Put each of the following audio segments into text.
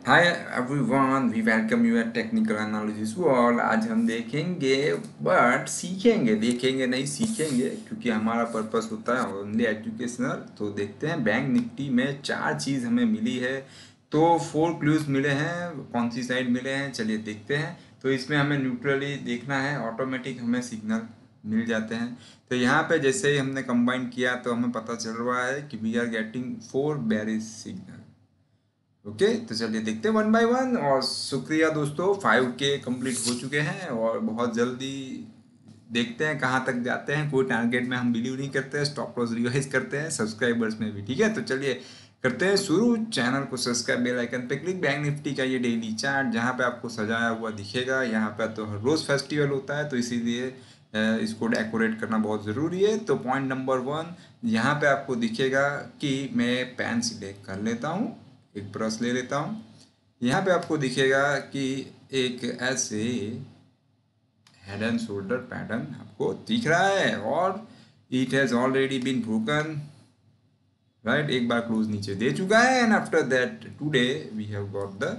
Hi everyone, we welcome you at technical analysis world. आज हम देखेंगे, बट सीखेंगे, देखेंगे नहीं सीखेंगे, क्योंकि हमारा पर्पस होता है ओनली एजुकेशनल। तो देखते हैं बैंक निफ्टी में चार चीज़ हमें मिली है। तो 4 क्लूज मिले हैं, कौन सी साइड मिले हैं चलिए देखते हैं। तो इसमें हमें न्यूट्रली देखना है, ऑटोमेटिक हमें सिग्नल मिल जाते हैं। तो यहाँ पे जैसे ही हमने कंबाइन किया तो हमें पता चल रहा है कि we are getting 4 bearish signal. Okay, तो चलिए देखते हैं वन बाय वन। और शुक्रिया दोस्तों, 5K कंप्लीट हो चुके हैं और बहुत जल्दी देखते हैं कहाँ तक जाते हैं। कोई टारगेट में हम बिलीव नहीं करते हैं, स्टॉप लॉस रिवाइज करते हैं सब्सक्राइबर्स में भी। ठीक है, तो चलिए करते हैं शुरू। चैनल को सब्सक्राइब, बेल आइकन पे क्लिक। बैंक निफ्टी का ये डेली चार्ट जहाँ पे आपको सजाया हुआ दिखेगा, यहाँ पे तो हर रोज़ फेस्टिवल होता है तो इसीलिए इसको डेकोरेट करना बहुत ज़रूरी है। तो पॉइंट नंबर 1, यहाँ पे आपको दिखेगा कि मैं पेन सिलेक्ट कर लेता हूँ, एक ब्रश ले लेता हूँ। यहाँ पे आपको दिखेगा कि एक ऐसे हेड एंड शोल्डर पैटर्न आपको दिख रहा है और it has already been broken, right. एक बार क्लोज नीचे दे चुका है and after that today we have got the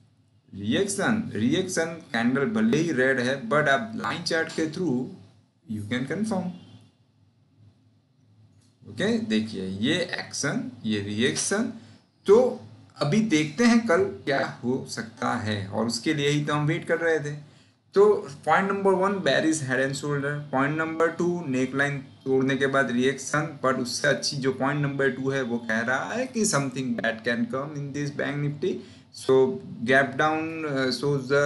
reaction candle. भले ही रेड है बट आप लाइन चार्ट के through you can confirm. Okay, देखिए ये एक्शन, ये रिएक्शन। तो अभी देखते हैं कल क्या हो सकता है और उसके लिए ही तो हम वेट कर रहे थे। तो point number 1 bearish head and shoulder, point number 2 neck line तोड़ने के बाद रिएक्शन। बट उससे अच्छी जो पॉइंट नंबर 2 है वो कह रहा है कि something bad can come in this Bank Nifty. So gap down shows the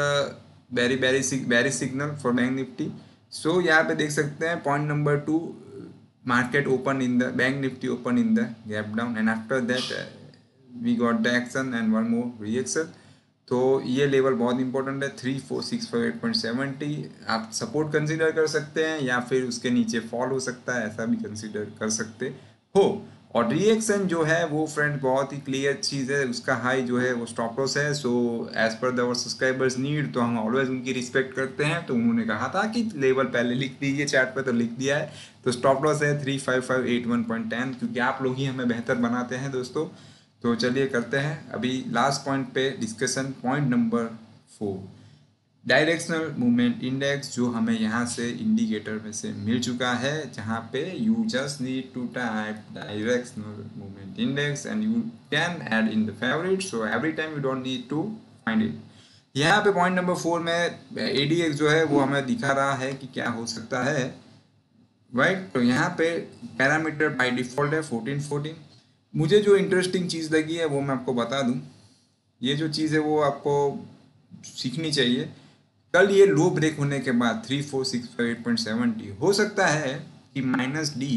very signal for Bank Nifty. So यहाँ पे देख सकते हैं point number 2, market open in the bank nifty open in the gap down and after that we got the action and one more reaction। तो ये level बहुत important है, 34658.70 आप सपोर्ट कंसीडर कर सकते हैं या फिर उसके नीचे फॉल हो सकता है, ऐसा भी कंसीडर कर सकते हो। और रिएक्शन जो है वो फ्रेंड बहुत ही क्लियर चीज़ है, उसका हाई जो है वो स्टॉप लॉस है। So as per the subscribers need, तो हम ऑलवेज उनकी रिस्पेक्ट करते हैं। तो उन्होंने कहा था कि लेवल पहले लिख दीजिए चार्ट पे, तो लिख दिया है। तो स्टॉप लॉस है 35581.10, क्योंकि आप लोग ही हमें बेहतर बनाते हैं दोस्तों। तो चलिए करते हैं अभी लास्ट पॉइंट पे discussion. Point number 4, directional movement index, जो हमें यहाँ से इंडिकेटर में से मिल चुका है, जहाँ पे you just need to type directional movement index and you can add in the favourite. So every time you don't need to find it. यहाँ पे पॉइंट नंबर 4 में ADX जो है वो हमें दिखा रहा है कि क्या हो सकता है, राइट। तो यहाँ पे पैरामीटर बाय डिफॉल्ट है 1414। मुझे जो इंटरेस्टिंग चीज़ लगी है वो मैं आपको बता दूँ। ये जो चीज़ है वो आपको सीखनी चाहिए। कल ये लो ब्रेक होने के बाद 34658.70 हो सकता है कि -D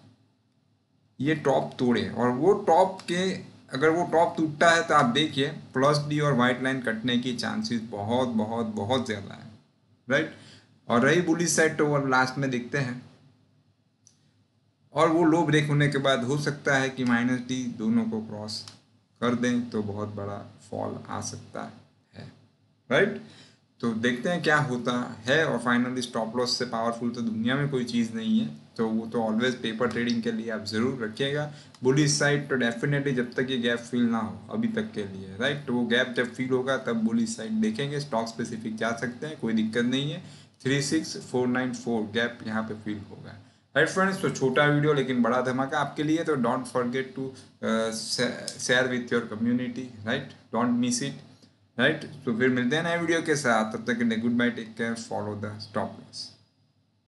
ये टॉप तोड़े, और वो टॉप के, अगर वो टॉप टूटता है तो आप देखिए +D और वाइट लाइन कटने की चांसेस बहुत बहुत बहुत ज़्यादा है, राइट। और रही बुलिश साइड तो वो लास्ट में देखते हैं। और वो लो ब्रेक होने के बाद हो सकता है कि -D दोनों को क्रॉस कर दें तो बहुत बड़ा फॉल आ सकता है, राइट। तो देखते हैं क्या होता है। और फाइनली स्टॉप लॉस से पावरफुल तो दुनिया में कोई चीज़ नहीं है, तो वो तो ऑलवेज पेपर ट्रेडिंग के लिए आप ज़रूर रखिएगा। बुलिश साइड तो डेफिनेटली जब तक ये गैप फील ना हो अभी तक के लिए, राइट। तो वो गैप जब फील होगा तब बुलिश साइड देखेंगे, स्टॉक स्पेसिफिक जा सकते हैं, कोई दिक्कत नहीं है। 36494 गैप यहाँ पे फील होगा, राइट फ्रेंड्स। तो छोटा वीडियो लेकिन बड़ा धमाका आपके लिए, तो don't forget to share with your community, right, don't miss it, right. तो फिर मिलते हैं नए वीडियो के साथ, तब तक के लिए goodbye, take care, follow the stop loss.